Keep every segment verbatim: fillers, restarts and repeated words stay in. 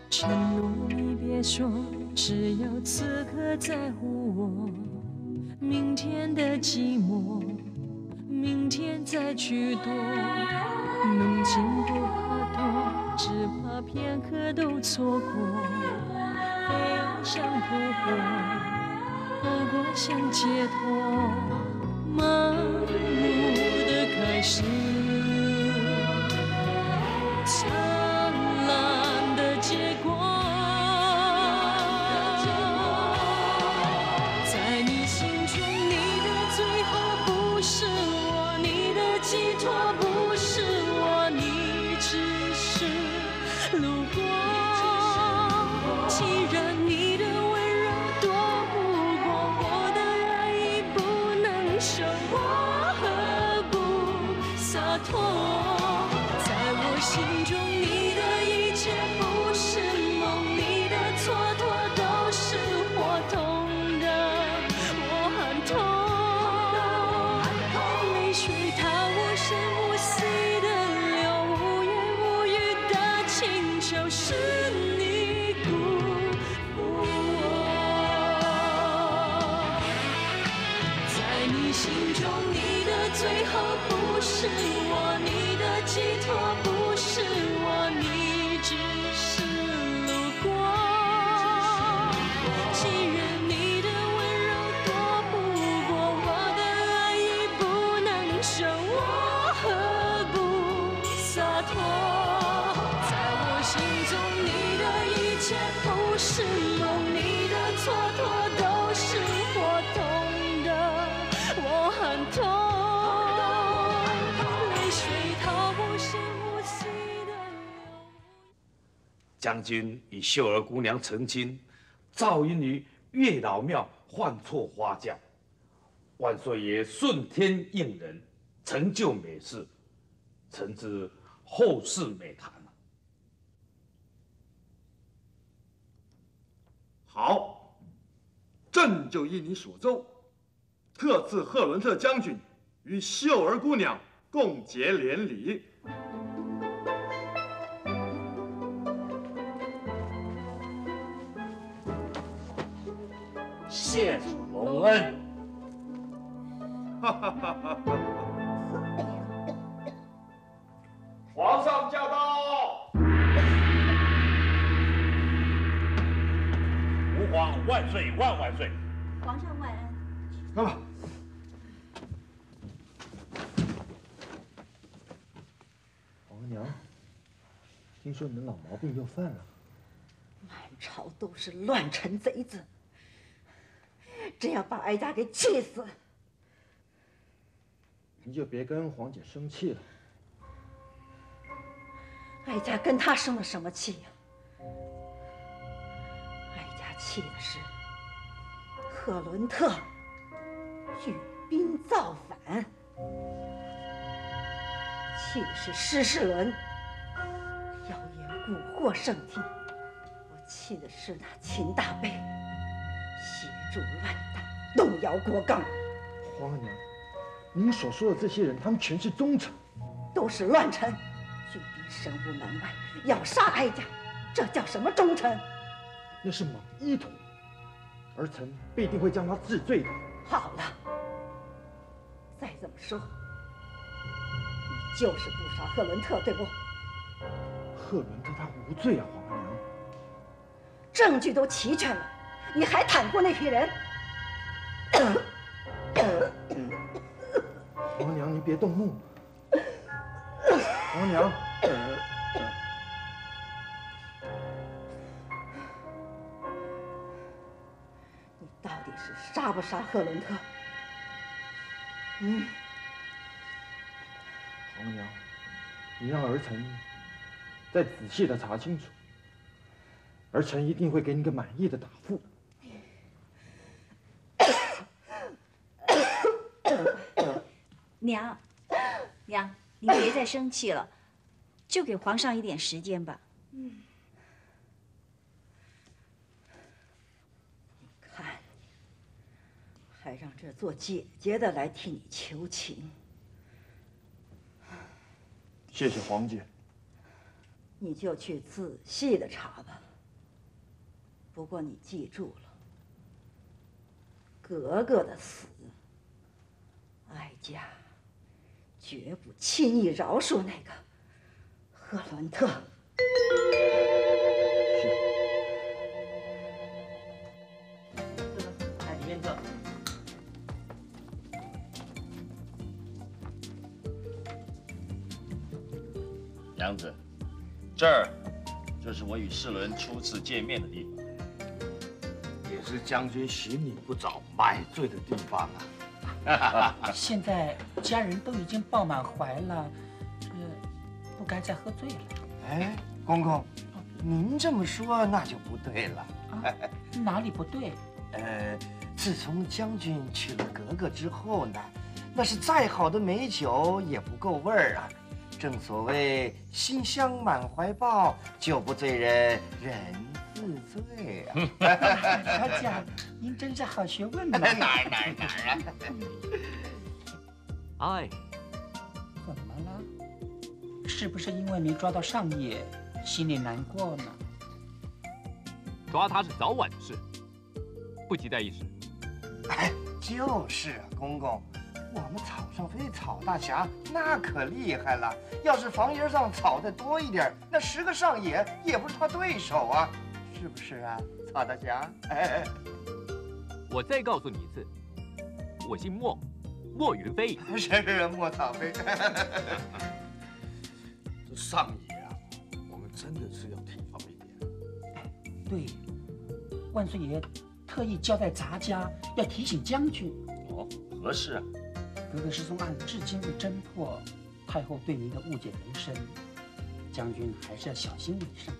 承诺你别说，只有此刻在乎我。明天的寂寞，明天再去躲。能经不怕多，只怕片刻都错过。非要想扑火，不过想解脱。盲目的开始，灿烂的结果。在你心中，你的最后不是我，你的寄托不是我，你只是路过。既然你的温柔躲不过我的爱意不能收，我何不洒脱？在我心中，你的一切不是梦，你的蹉跎都是活痛的，我很痛。泪水它无声无息的流，无言无语的请求，是你辜负我。在你心中，你的最后不是我，你的寄托不是我，你只是路过。既然你的温柔躲不过我的爱意不能收，我何不洒脱？在我心中，你的一切不是梦，你的蹉跎都是活痛的，我很痛。泪水它无声无息的流。 将军与秀儿姑娘成亲，肇因于月老庙换错花轿。万岁爷顺天应人，成就美事，臣之后世美谈。 好，朕就依你所奏，特赐赫伦特将军与秀儿姑娘共结连理。 谢主隆恩。 哈哈哈哈哈！ 皇上驾到！ 吾皇万岁万万岁！ 皇上万安。 来吧。 皇娘，听说你的老毛病又犯了。 满朝都是乱臣贼子，真要把哀家给气死。 你就别跟皇姐生气了。 哀家跟他生了什么气呀？哀家气的是赫伦特举兵造反，气的是施世伦谣言蛊惑圣体，我气的是那秦大贝协助乱党，动摇国纲。 皇娘，您所说的这些人，他们全是忠臣， 都是乱臣。举兵神无门外，要杀哀家，这叫什么忠臣？ 那是莽依图，儿臣必定会将他治罪的。 好了，再怎么说，你就是不杀赫伦特，对不？ 赫伦特他无罪啊，皇娘。 证据都齐全了，你还袒护那批人？ 皇娘，您别动怒。皇娘，呃， 你到底是杀不杀赫伦特？嗯， 皇娘，你让儿臣再仔细的查清楚，儿臣一定会给你个满意的答复。 娘，娘，你别再生气了，就给皇上一点时间吧。 嗯，你看，还让这做姐姐的来替你求情。 谢谢皇姐。 你就去仔细的查吧。 不过你记住了，格格的死，哀家绝不轻易饶恕那个赫伦特。 是。 来，里面坐。 娘子，这儿就是我与世伦初次见面的地方， 也是将军寻你不着、买醉的地方啊。 现在家人都已经抱满怀了，这不该再喝醉了。 哎，公公，您这么说那就不对了。 啊，哪里不对？ 呃，自从将军娶了格格之后呢，那是再好的美酒也不够味儿啊。正所谓馨香满怀抱，酒不醉人人自醉啊。 小姐，您真是好学问嘛。 哪儿哪儿哪儿啊！哎， 怎么了？是不是因为没抓到上野，心里难过呢？ 抓他是早晚的事，不急在一时。 哎，就是啊，公公。我们草上飞草大侠那可厉害了，要是房檐上草再多一点，那十个上野也不是他对手啊，是不是啊，草大侠？哎， 我再告诉你一次，我姓莫，莫云飞。 是是莫草飞。 这上野啊，我们真的是要提防一点。 对，万岁爷特意交代咱家要提醒将军。 哦，何事啊？ 格格失踪案至今未侦破，太后对您的误解人深，将军还是要小心为上。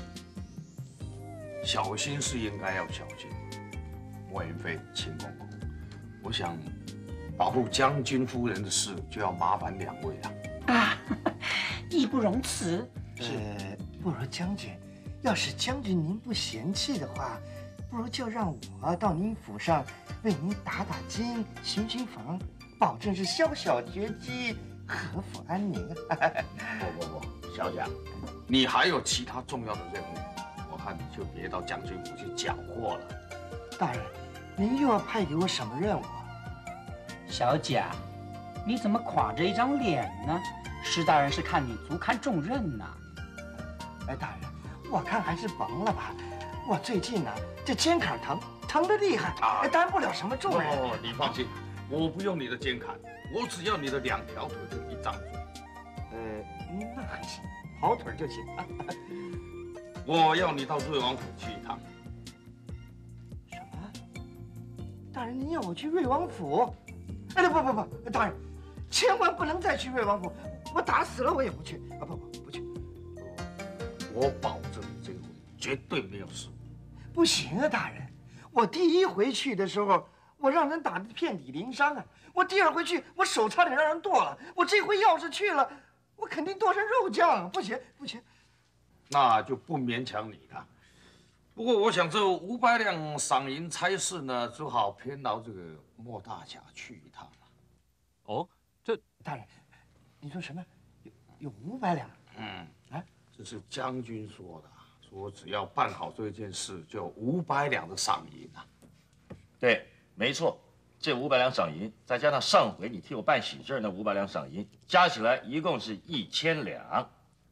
小心是应该要小心。莫云飞、秦公公，我想保护将军夫人的事就要麻烦两位了。 啊，义不容辞。 是，不如将军，要是将军您不嫌弃的话，不如就让我到您府上为您打打筋、巡巡房。保证是宵小绝迹，和府安宁。 不不不，小贾，你还有其他重要的任务，我看你就别到将军府去搅和了。 大人，您又要派给我什么任务啊？ 小贾，你怎么垮着一张脸呢？施大人是看你足堪重任呐。 哎，大人，我看还是甭了吧。我最近呢、啊，这肩坎疼，疼得厉害，啊、担不了什么重任。 哦，你放心。我不用你的肩坎，我只要你的两条腿跟一张嘴。 呃，那还行，跑腿就行。 我要你到瑞王府去一趟。 什么？大人，您要我去瑞王府？哎，不不不，大人，千万不能再去瑞王府，我打死了我也不去。啊，不不不去。 我保证你这回绝对没有事。 不行啊，大人，我第一回去的时候。我让人打得遍体鳞伤啊！我第二回去，我手差点让人剁了。我这回要是去了，我肯定剁成肉酱，不行不行。 那就不勉强你了。不过我想这五百两赏银差事呢，只好偏劳这个莫大侠去一趟了。 哦，这大人，你说什么？有有五百两？ 嗯，啊，这是将军说的，说只要办好这件事，就有五百两的赏银啊。 对。没错，这五百两赏银，再加上上回你替我办喜事那五百两赏银，加起来一共是一千两。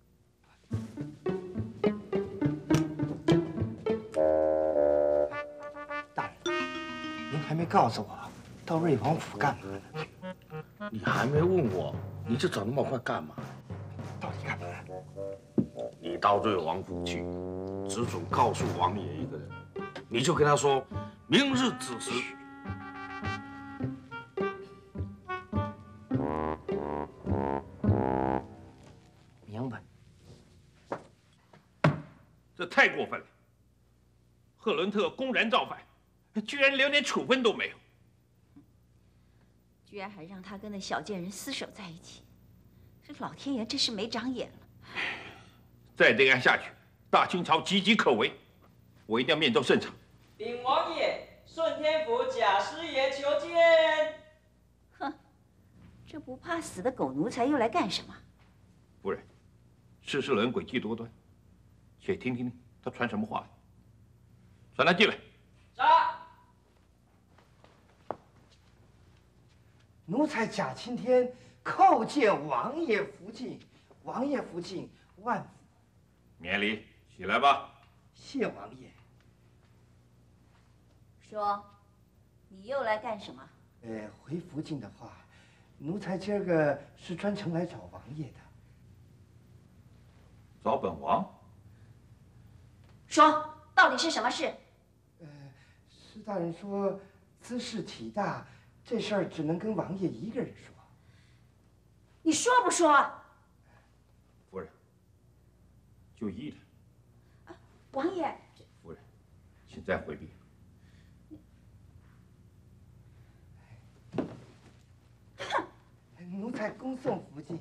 大人，您还没告诉我到瑞王府干嘛呢？ 你还没问我，你就走那么快干嘛？ 到底干嘛？ 你到瑞王府去，只准告诉王爷一个人，你就跟他说，明日子时。 明白。 这太过分了！赫伦特公然造反，居然连点处分都没有， 居然还让他跟那小贱人厮守在一起，这老天爷真是没长眼了。 再这样下去，大清朝岌岌可危，我一定要面奏圣场。 禀王爷，顺天府贾师爷求见。 哼，这不怕死的狗奴才又来干什么？ 夫人，施世伦诡计多端，且听听他传什么话来。 传他进来。 是。 奴才贾青天叩见王爷福晋，王爷福晋万福。 免礼，起来吧。 谢王爷。 说，你又来干什么？ 呃，回福晋的话，奴才今儿个是专程来找王爷的。 找本王？ 说，到底是什么事？ 呃，施大人说兹事体大，这事儿只能跟王爷一个人说。 你说不说？ 夫人，就依了。 啊，王爷。 夫人，请再回避。 哼，奴才恭送福晋。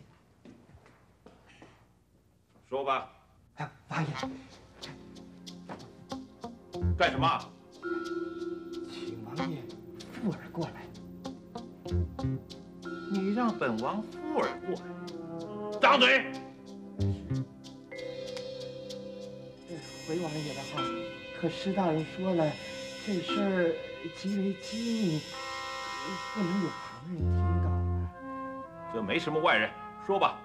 说吧。 哎，王爷。 干什么？ 请王爷附耳过来。 你让本王附耳过来，张嘴！ 回王爷的话，可施大人说了，这事儿极为机密，不能有旁人听到啊。 这没什么外人，说吧。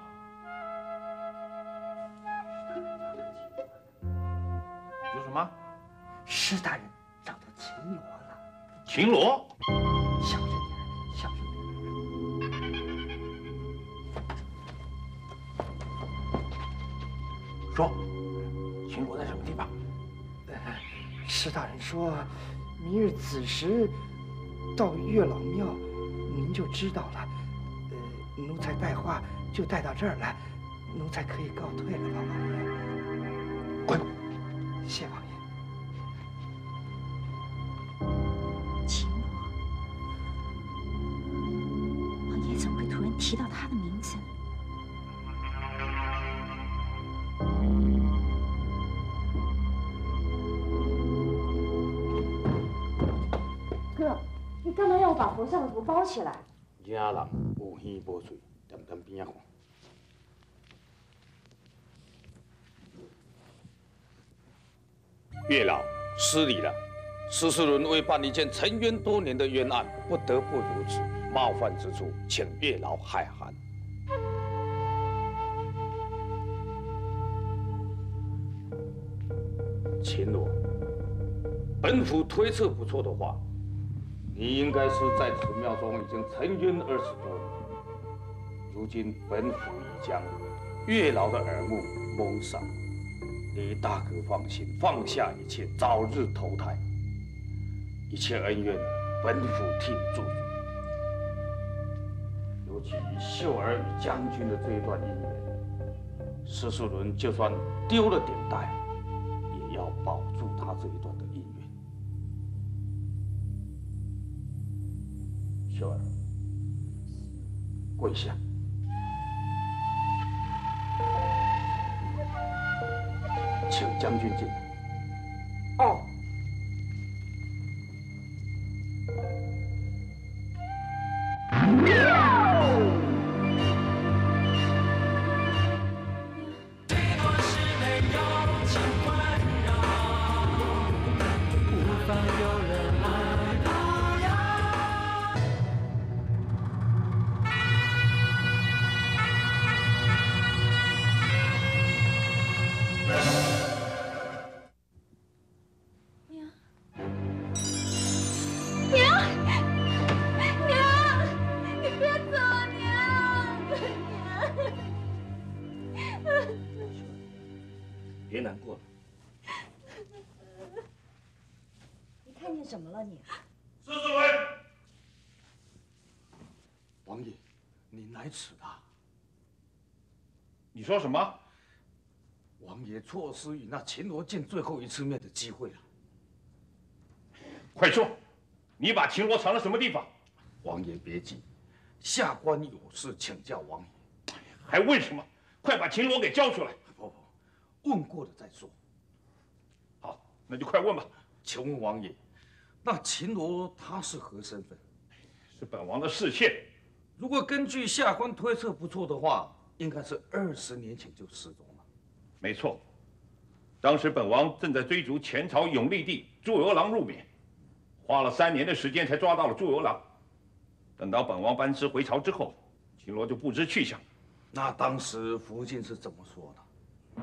有什么？ 施大人找到秦罗了。 秦罗？ 小声点，小声点。 说，秦罗在什么地方？ 呃，施大人说，明日子时到月老庙，您就知道了。呃，奴才带话就带到这儿来，奴才可以告退了吧，王爷？滚！谢王爷。 秦罗，王爷怎么会突然提到他的名字呢？ 哥，你干嘛要把佛像的头包起来？ 惊人有耳无嘴，点点边仔看。月老失礼了，施世伦为办一件沉冤多年的冤案，不得不如此，冒犯之处，请月老海涵。秦罗，本府推测不错的话，你应该是在此庙中已经沉冤二十多年，如今本府已将月老的耳目蒙上，你大可放心，放下一切，早日投胎。一切恩怨，本府替你做主。尤其以秀儿与将军的这一段姻缘，施世伦就算丢了顶戴，也要保住他这一段的姻缘。秀儿，跪下。请将军进来。 哦。 别难过了。 你看见什么了你？ 施世伦， 王爷，您来迟了。 你说什么？ 王爷错失与那秦罗见最后一次面的机会了。 快说，你把秦罗藏到什么地方？ 王爷别急，下官有事请教王爷。 还问什么？快把秦罗给交出来！ 不不，问过了再说。 好，那就快问吧。 请问王爷，那秦罗他是何身份？ 是本王的侍妾。 如果根据下官推测不错的话，应该是二十年前就失踪了。 没错。 当时本王正在追逐前朝永历帝朱由榔入缅，花了三年的时间才抓到了朱由榔。等到本王班师回朝之后，秦罗就不知去向。 那当时福晋是怎么说的？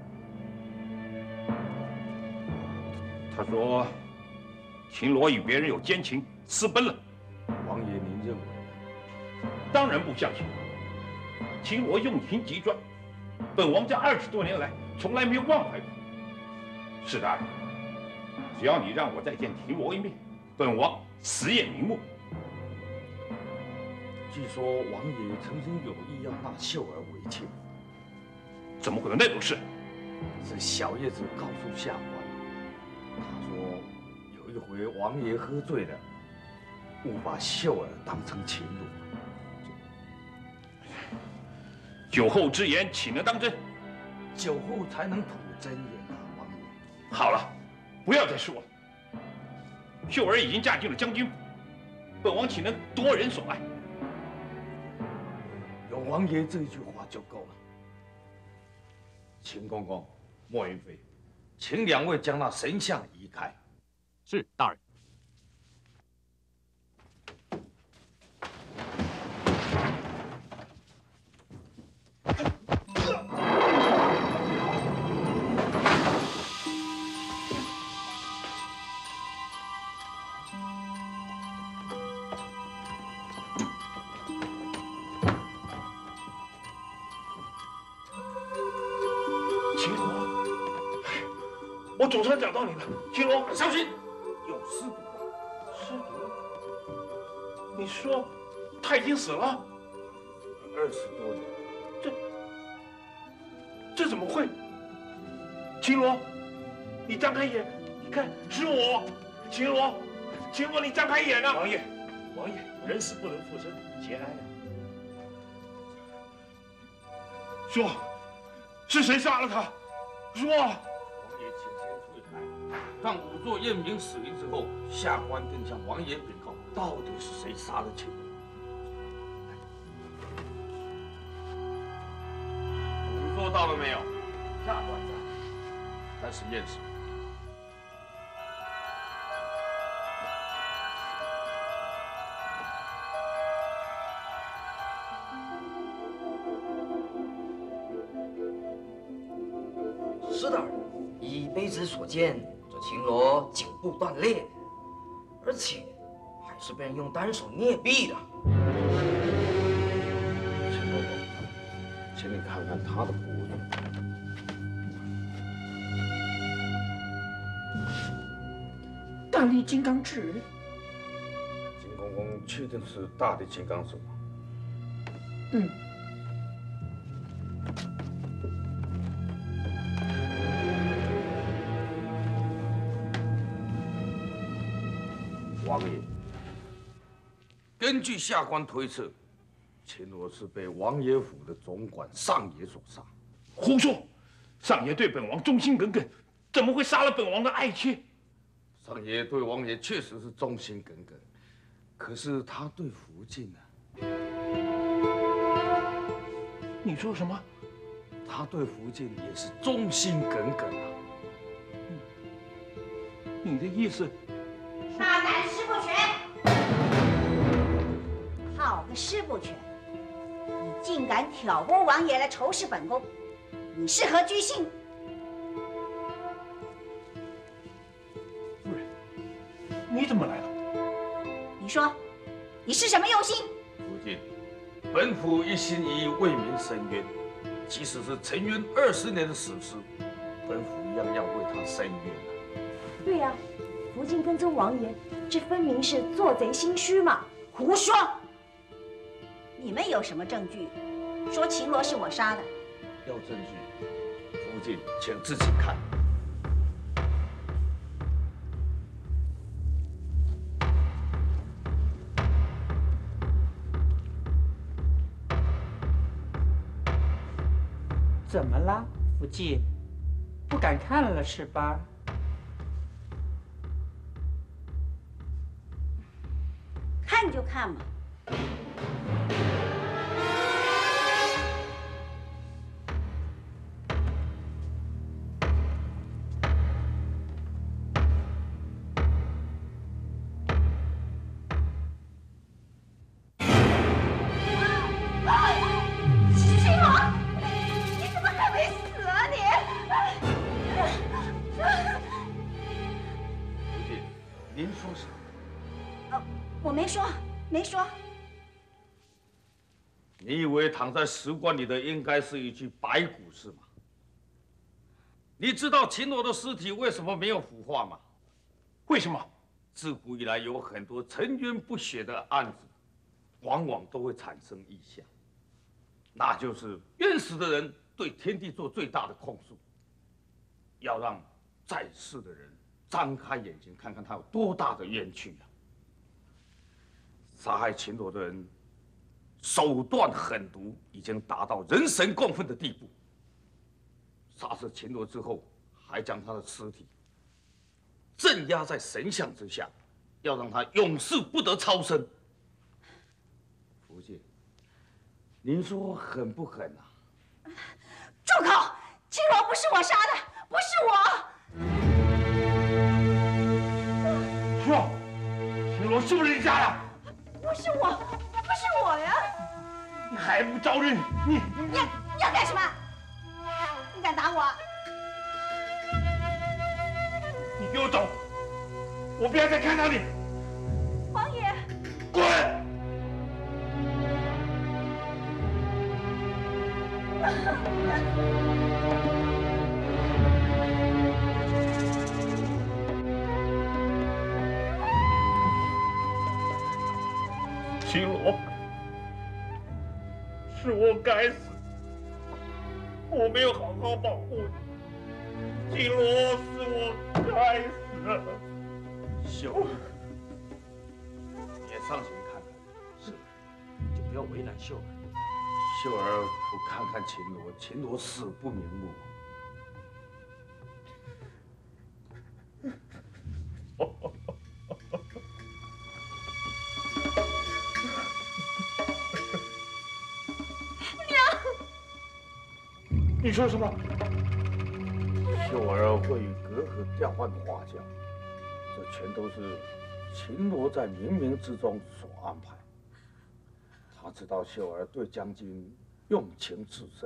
他说，秦罗与别人有奸情，私奔了。 王爷，您认为呢？ 当然不相信。秦罗用情极专，本王这二十多年来从来没有忘怀过。是大人，只要你让我再见秦罗一面，本王死也瞑目。 据说王爷曾经有意要纳秀儿为妾， 怎么会有那种事？ 是小叶子告诉下官，他说有一回王爷喝醉了，误把秀儿当成情奴。 酒后之言岂能当真？ 酒后才能吐真言啊，王爷。 好了，不要再说了。秀儿已经嫁进了将军府，本王岂能夺人所爱？ 有王爷这句话就够了。秦公公、莫云飞，请两位将那神像移开。 是，大人。 秦罗，我总算找到你了，秦罗， 小心，有尸毒。 尸毒？你说他已经死了？ 二十多年， 这这怎么会？秦罗，你张开眼，你看是我，秦罗，秦罗，你张开眼啊！王爷，王爷，人死不能复生，节哀啊！说。是谁杀了他？说！ 王爷，请先退开。当仵作验明死因之后，下官定向王爷禀告，到底是谁杀了秦罗。仵作到了没有？ 下官在。 开始验尸。 是的，依卑职所见，这秦罗颈部断裂，而且还是被人用单手捏毙的。 秦公公，请你看看他的骨头。 大力金刚指。 秦公公确定是大力金刚手吗？ 嗯。 王爷，根据下官推测，秦罗是被王爷府的总管上爷所杀。 胡说！上爷对本王忠心耿耿，怎么会杀了本王的爱妾？ 上爷对王爷确实是忠心耿耿，可是他对福晋呢？ 你说什么？ 他对福晋也是忠心耿耿啊！ 你的意思？ 大胆师不全！好个师不全！你竟敢挑拨王爷来仇视本宫，你是何居心？ 夫人，你怎么来了？ 你说，你是什么用心？ 福晋，本府一心一意为民伸冤，即使是沉冤二十年的死尸，本府一样要为他伸冤啊！ 对呀、啊。福晋跟踪王爷，这分明是做贼心虚嘛！ 胡说！你们有什么证据说秦罗是我杀的？ 要证据，福晋，请自己看。 怎么了，福晋？不敢看了是吧？ 看就看嘛。 您说什么？ 呃，我没说，没说。 你以为躺在石棺里的应该是一具白骨是吗？你知道秦罗的尸体为什么没有腐化吗？ 为什么？ 自古以来有很多沉冤不雪的案子，往往都会产生异象，那就是冤死的人对天地做最大的控诉，要让在世的人张开眼睛看看他有多大的冤屈啊！杀害秦罗的人手段狠毒，已经达到人神共愤的地步。杀死秦罗之后，还将他的尸体镇压在神像之下，要让他永世不得超生。福晋，您说狠不狠啊？ 住口！秦罗不是我杀的，不是我。 说，秦罗是不是你杀的？ 不是我，不是我呀！ 你还不招认？你你要你要干什么？你敢打我？ 你给我走！我不要再看到你！ 王爷， 滚！秦罗，是我该死，我没有好好保护你。秦罗，是我该死。 秀儿，你也上前看看。是，就不要为难秀儿。秀儿不看看秦罗，秦罗死不瞑目。 你说什么？ 秀儿会与格格调换花轿，这全都是秦罗在冥冥之中所安排。他知道秀儿对将军用情至深，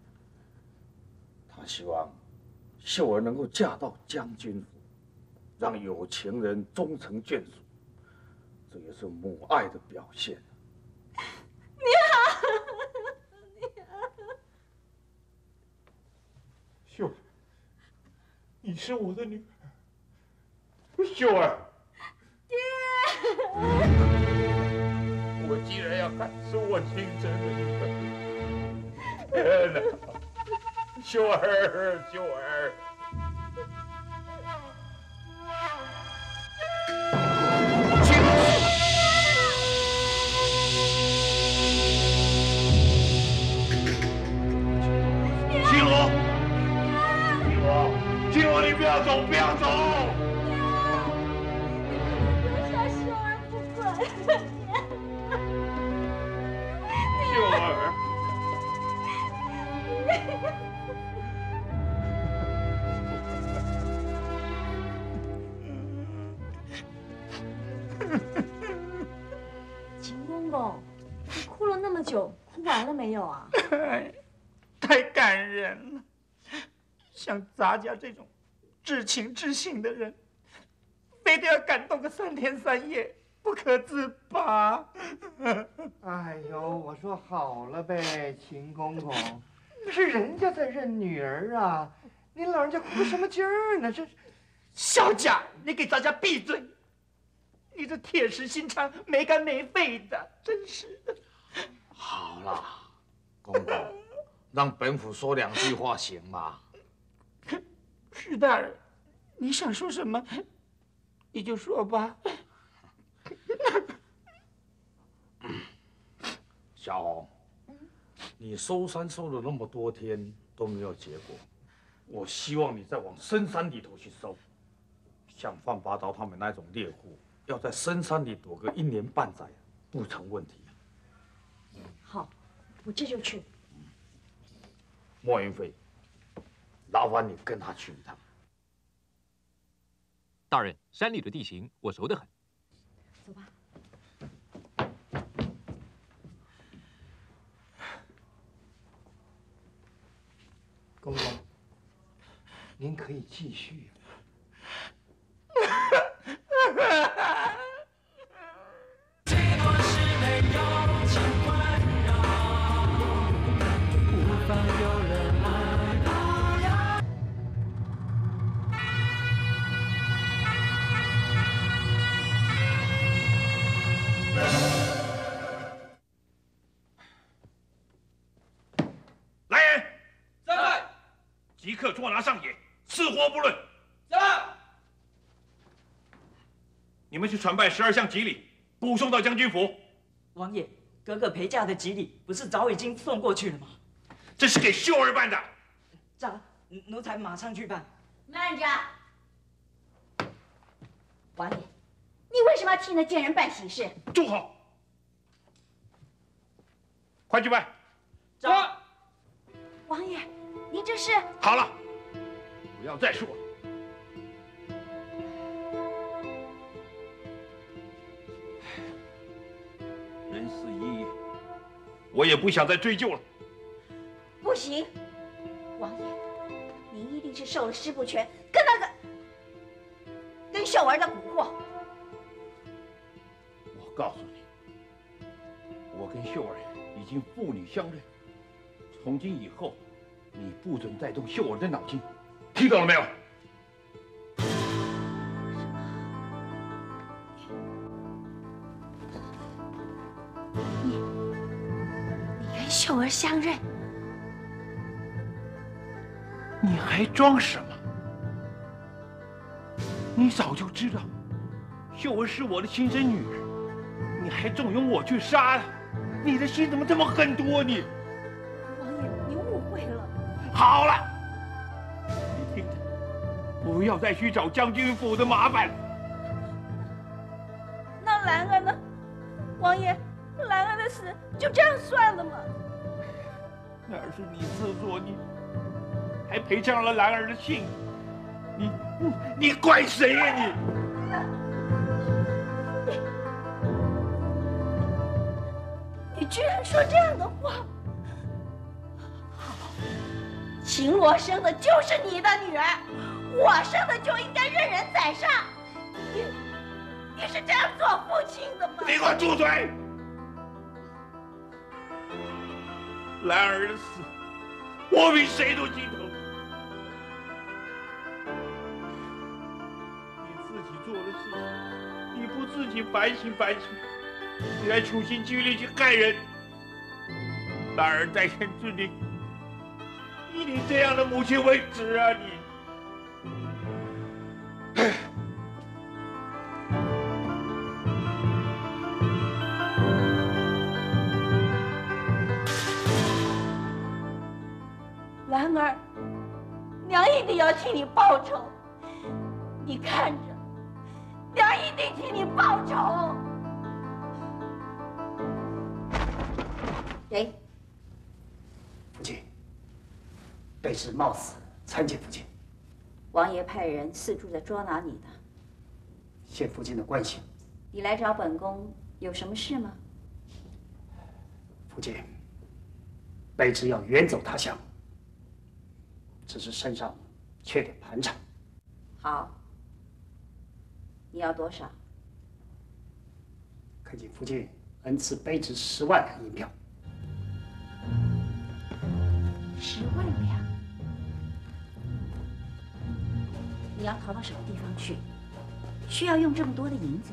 他希望秀儿能够嫁到将军府，让有情人终成眷属，这也是母爱的表现。 你好。 秀儿，你是我的女儿。秀儿， 爹， 我竟然要害死我亲生的女儿！天哪，秀儿，秀儿。你不要走，不要走！ 留下秀儿不管。 秀儿， 秦公公，你哭了那么久，哭完了没有啊？ 太感人了，像咱家这种至情至性的人，非得要感动个三天三夜，不可自拔。 哎呦，我说好了呗，秦公公，那是人家在认女儿啊，您老人家哭什么劲儿呢？这小贾，你给咱家闭嘴！你这铁石心肠、没肝没肺的，真是的。 好了，公公，让本府说两句话行吗？ 史大人，你想说什么，你就说吧。 小红，你收山收了那么多天都没有结果，我希望你再往深山里头去收。像范八刀他们那种猎户，要在深山里躲个一年半载，不成问题。 好，我这就去。 莫云飞，劳烦你跟他去一趟。 大人，山里的地形我熟得很。 走吧。 公公，您可以继续。 捉拿上野，死活不论。 走。 你们去传办十二项吉礼，补送到将军府。 王爷，格格陪嫁的吉礼不是早已经送过去了吗？ 这是给秀儿办的。 这奴才马上去办。 慢着，王爷，你为什么要替那贱人办喜事？ 住口！快去办。 走。 王爷，您这是…… 好了，不要再说了。人死已矣，我也不想再追究了。 不行，王爷，您一定是受了师不全跟那个跟秀儿的蛊惑。 我告诉你，我跟秀儿已经父女相认，从今以后，你不准再动秀儿的脑筋，听懂了没有？ 你你跟秀儿相认？ 你还装什么？你早就知道秀儿是我的亲生女儿，你还纵容我去杀她，你的心怎么这么狠毒啊你？ 王爷，您误会了。 好了，你听着，不要再去找将军府的麻烦了。 那兰儿呢？王爷，兰儿的死就这样算了吗？ 那是你自作孽，还赔上了兰儿的性命。你你你怪谁呀、啊、你？ 你居然说这样的话！好，秦罗生的就是你的女儿，我生的就应该任人宰杀。你你是这样做父亲的吗？ 你给我住嘴！兰儿的死，我比谁都心疼。做的事情，你不自己反省反省，你还处心积虑去害人。兰儿在天之灵，以你这样的母亲为耻啊你！ 兰儿，娘一定要替你报仇，你看着。娘一定替你报仇。 谁？父亲，卑职冒死参见父亲。 王爷派人四处在捉拿你的。 谢父亲的关心。 你来找本宫有什么事吗？ 父亲，卑职要远走他乡，只是身上缺点盘缠。 好。你要多少？ 恳请父亲恩赐卑职十万两银票。 十万两？你要逃到什么地方去？需要用这么多的银子？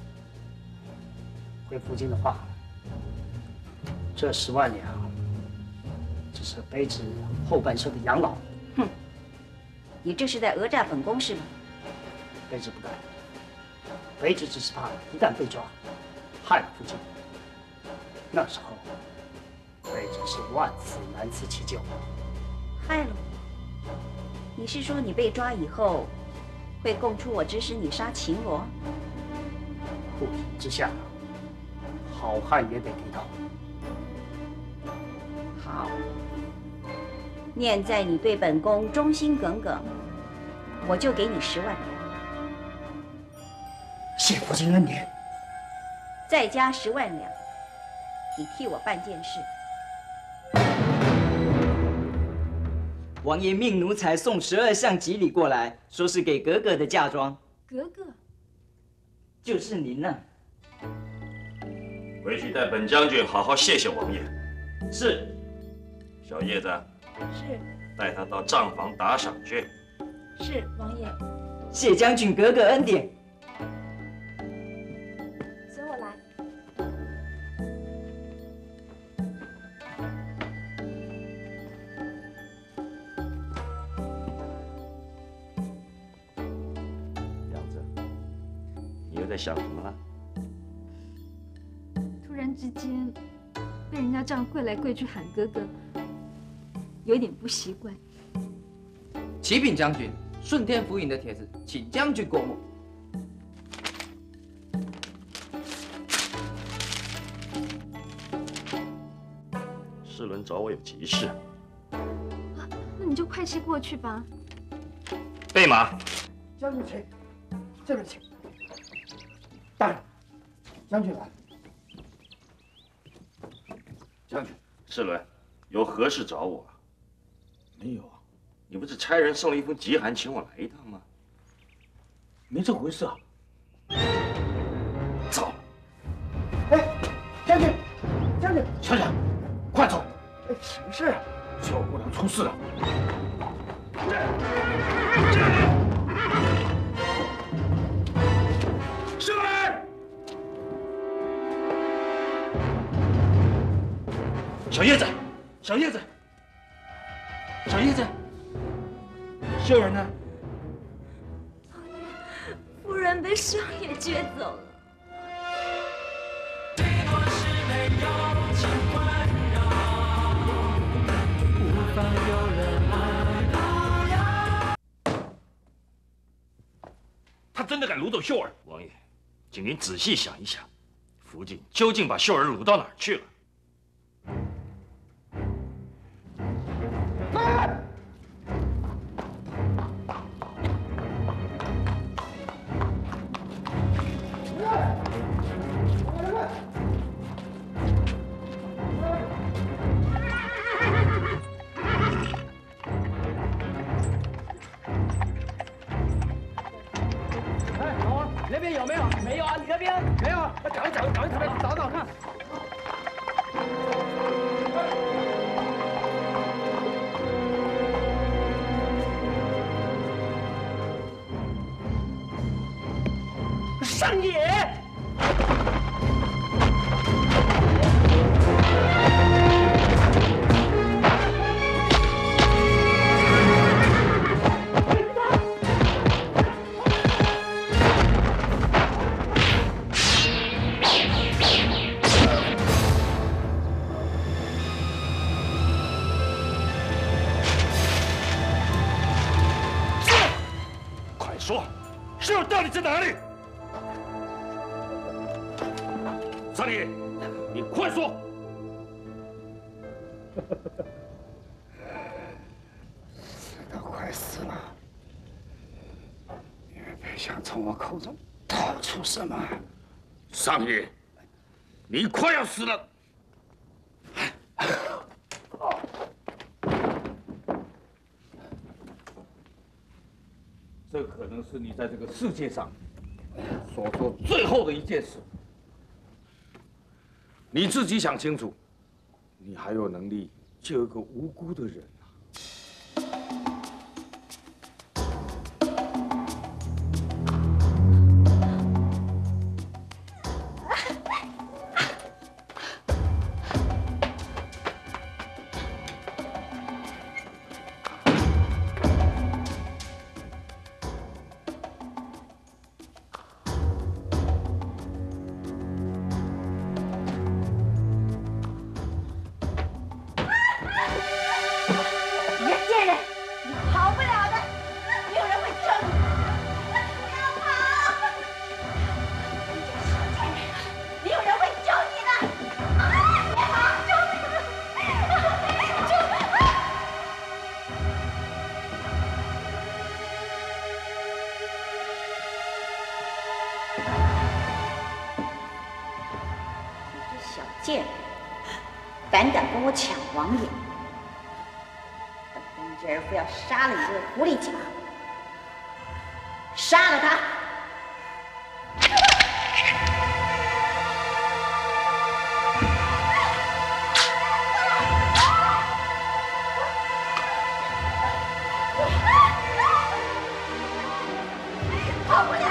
回父亲的话，这十万两只是卑职后半生的养老。 哼，你这是在讹诈本宫是吗？ 卑职不敢。卑职只是怕一旦被抓，害了父亲，那时候卑职是万死难辞其咎。 害了我？你是说你被抓以后，会供出我指使你杀秦罗？ 酷刑之下，好汉也得低头。 好，念在你对本宫忠心耿耿，我就给你十万两。 谢父亲恩典， 再加十万两，你替我办件事。 王爷命奴才送十二项吉礼过来，说是给格格的嫁妆。 格格， 就是您呢、啊。 回去带本将军好好谢谢王爷。 是。 小叶子。 是。 带他到账房打赏去。 是，王爷。 谢将军格格恩典。 随我来。 又在想什么了？ 突然之间被人家这样跪来跪去喊哥哥，有点不习惯。 启禀将军，顺天府尹的帖子，请将军过目。 世伦找我有急事。 那你就快些过去吧。 备马。 将军请，这边请。大人，将军来。 将军，世伦，有何事找我？ 没有啊。 你不是差人送了一封急函请我来一趟吗？ 没这回事啊。 糟了！ 哎，将军，将军， 小蒋，快走！ 哎，什么事？ 小姑娘出事了。 世伦， 小叶子，小叶子，小叶子，秀儿呢？ 夫人被少爷接走了。 他真的敢掳走秀儿？王爷，请您仔细想一想，福晋究竟把秀儿掳到哪儿去了？ 那边有没有？没有啊，你那边没有啊？那找一找，找一找，找找看。 上野！ 说，秀儿到底在哪里？三里，你快说！ 死都快死了，你们别想从我口中套出什么。 上爷，你快要死了。 这可能是你在这个世界上所做最后的一件事。你自己想清楚，你还有能力救一个无辜的人啊！ 贱人，胆敢跟我抢王爷！本宫今儿非要杀了你这个狐狸精，杀了他！ 跑不了！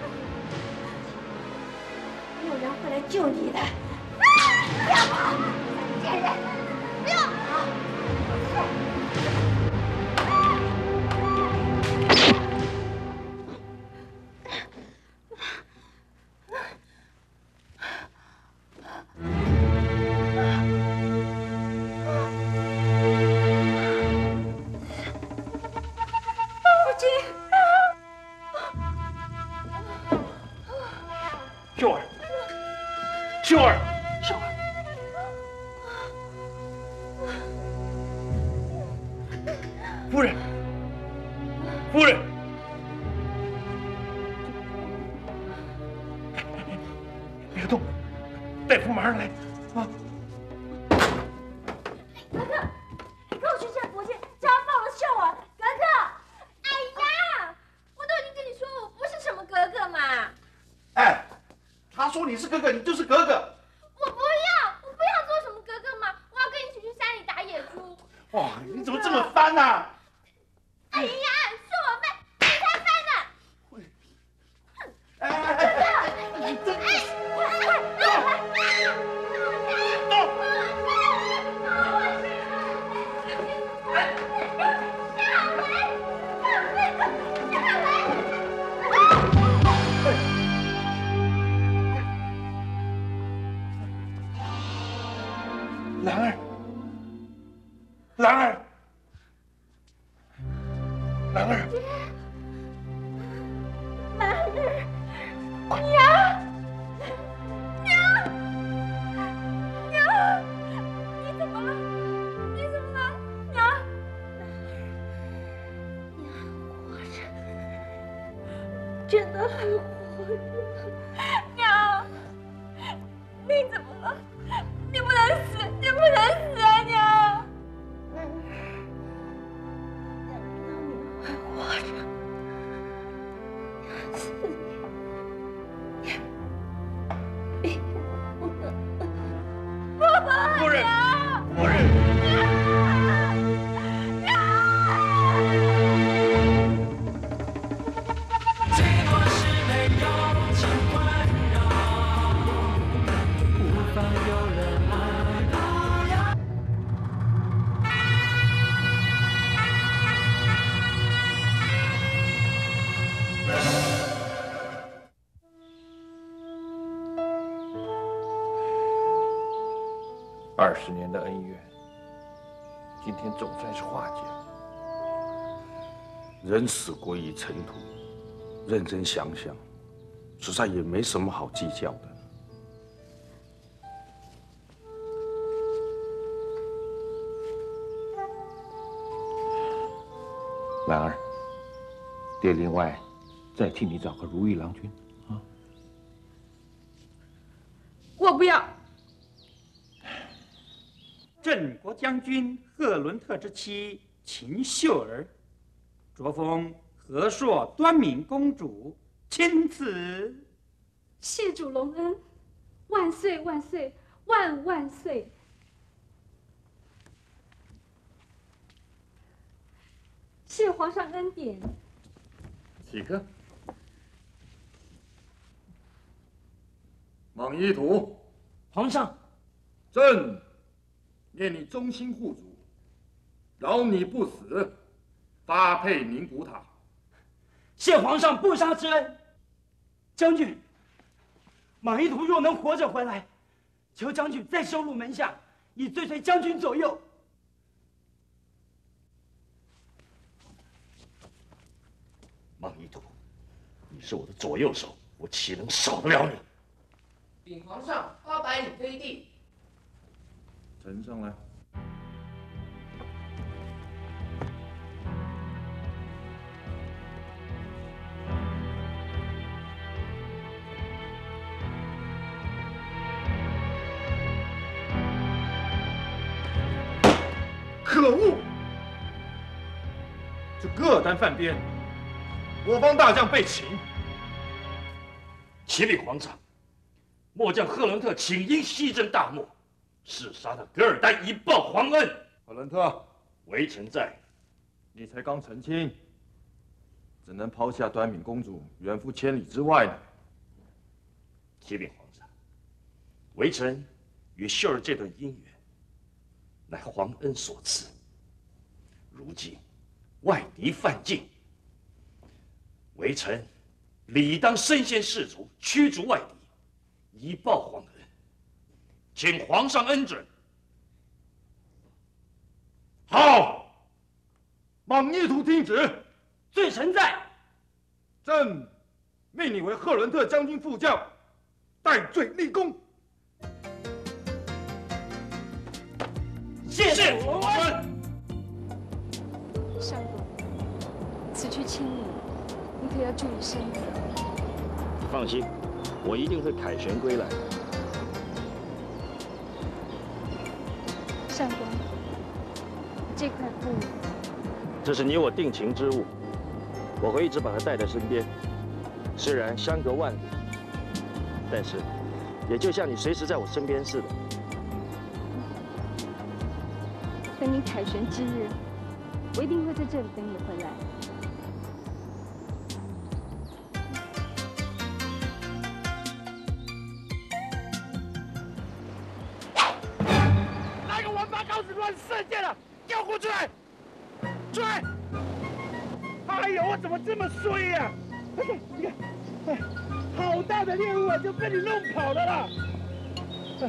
救你的！ 不要跑！ 夫人，夫人，别动，大夫马上来啊！ 哥哥，跟我去见伯爵，叫他放了秀儿。哥哥，哎呀，我都已经跟你说我不是什么哥哥嘛。 哎，他说你是哥哥，你就是哥哥。 我不要，我不要做什么哥哥嘛，我要跟你一起去山里打野猪。 哇，你怎么这么翻啊？ 哎呀，是我翻，你才翻呢！ 哎哎哎！你这…… 兰儿，兰儿，兰儿， 兰儿，娘，娘，娘，你怎么了？你怎么了？娘，娘活着，真的还活着。娘，你怎么了？你不能死，你不能死啊，娘！还活着，爸爸， 夫人，夫人， 最多是没有情困扰，无法有人爱到要。 二十年的恩怨，今天总算是化解了。 人死归于尘土，认真想想，实在也没什么好计较的。 兰儿，爹另外再替你找个如意郎君啊。 我不要。镇国将军赫伦特之妻秦秀儿，着封和硕端敏公主，钦此。 谢主隆恩，万岁万岁万万岁！谢皇上恩典。 起客。莽夷土， 皇上， 朕念你忠心护主，饶你不死，发配宁古塔。 谢皇上不杀之恩。将军，莽夷土若能活着回来，求将军再收入门下，以追随将军左右。 莽夷土，你是我的左右手，我岂能少得了你？ 禀皇上，八百里推地。 呈上来。 可恶！这各单犯边，我方大将被擒。 启禀皇上，末将赫伦特请缨西征大漠，弑杀了噶尔丹以报皇恩。 赫伦特， 微臣在。 你才刚成亲，怎能抛下端敏公主远赴千里之外呢？ 启禀皇上，微臣与秀儿这段姻缘，乃皇恩所赐。如今外敌犯境，微臣理当身先士卒，驱逐外敌，以报皇恩，请皇上恩准。 好，莽夷土听旨。 罪臣在。 朕命你为赫伦特将军副将，戴罪立功。 谢主隆恩。 上得要注意身子。 放心，我一定会凯旋归来。 相公，这块布， 这是你我定情之物，我会一直把它带在身边。虽然相隔万里，但是也就像你随时在我身边似的。 等你凯旋之日，我一定会在这里等你回来。 那个王八羔子乱射箭了，给我滚出来！出来！哎呦，我怎么这么衰呀、啊？你看，哎，好大的猎物啊，就被你弄跑了啦！哎，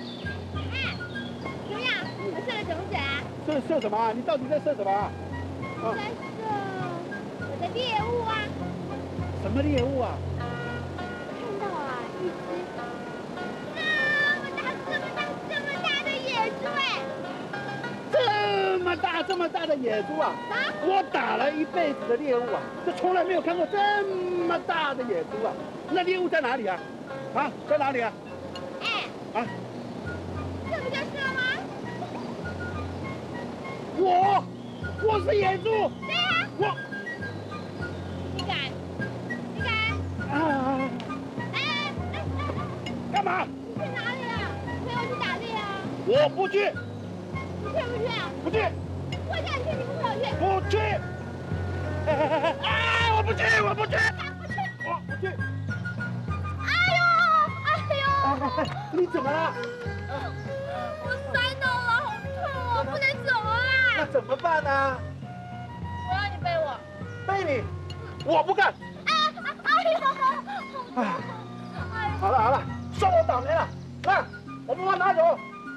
怎么样？我射了什么水啊？ 射射什么啊？你到底在射什么啊？ 我在射我的猎物啊！ 什么猎物啊？ 看到啊，一只这么大、这么大、这么大的野猪哎！ 这么大、这么大的野猪啊！ 啊！ 我打了一辈子的猎物啊，这从来没有看过这么大的野猪啊！那猎物在哪里啊？啊，在哪里啊？ 哎！啊！这不就是了吗？ 我，我是野猪。 对啊。 我。 你敢？你敢？ 啊！ 哎哎哎！ 干嘛？ 你去哪里啊？陪我去打猎啊！ 我不去。 你去不去啊？ 不去。 我叫你去，你不陪我去。 不去。哎哎哎哎！我不去，我不去。 不去。 我不去。 哎呦！哎呦！ 你怎么了？ 我摔倒了，好痛哦，不能走啊！ 那怎么办呢？ 我让你背我。 背你？我不干。 啊！哎呦！ 哎，好了好了，算我倒霉了。来，我们把拿走。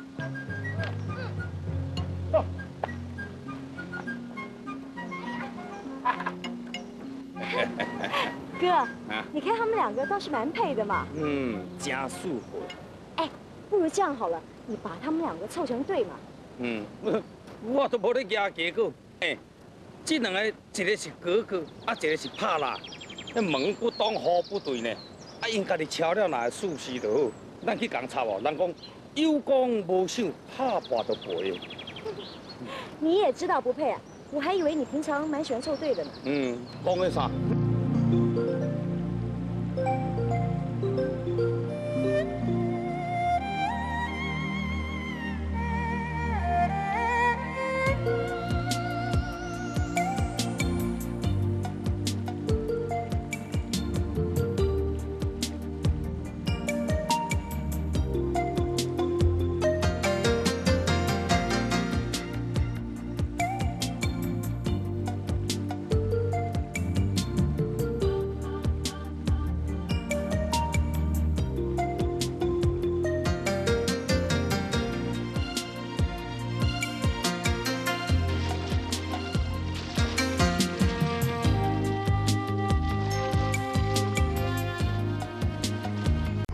走。 哥，啊、你看他们两个倒是蛮配的嘛。 嗯，加速活。 哎，不如这样好了，你把他们两个凑成队嘛。 嗯，我都无咧压结果。哎，这两个一个是哥哥，啊，一个是帕拉，那门不当户不对呢。啊，因家己敲了哪会输死就好。咱去共插哦，人讲有功无赏，拍破都赔。 你也知道不配啊？我还以为你平常蛮喜欢凑对的呢。 嗯，讲的啥？